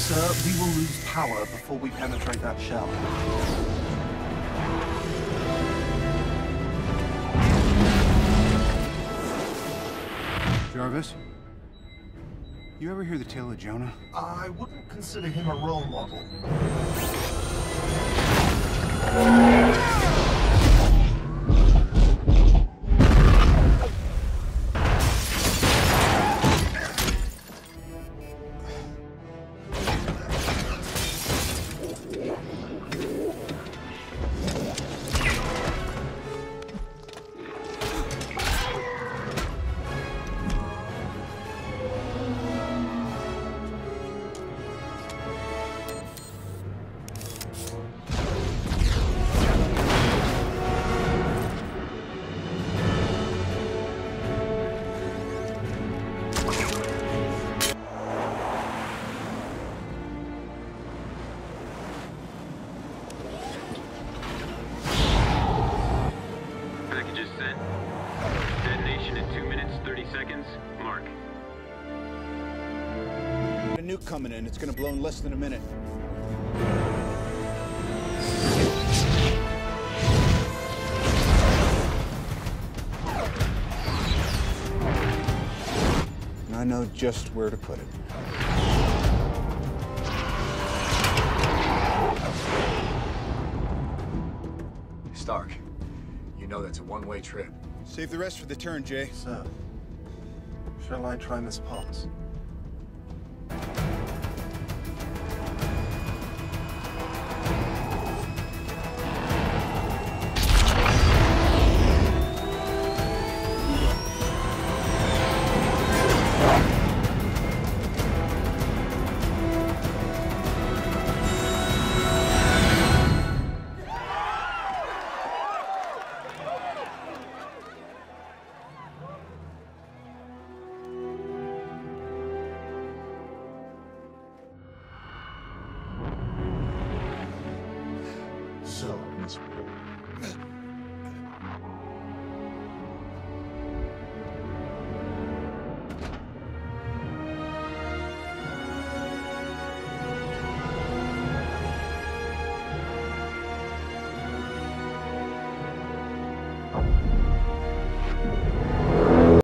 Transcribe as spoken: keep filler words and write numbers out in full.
Sir, we will lose power before we penetrate that shell. Jarvis? You ever hear the tale of Jonah? I wouldn't consider him a role model. Packages sent. Detonation in two minutes, thirty seconds. Mark. A nuke coming in. It's gonna blow in less than a minute. And I know just where to put it. Stark, you know that's a one-way trip. Save the rest for the turn, Jay. Sir, shall I try Miss Potts? So, Miss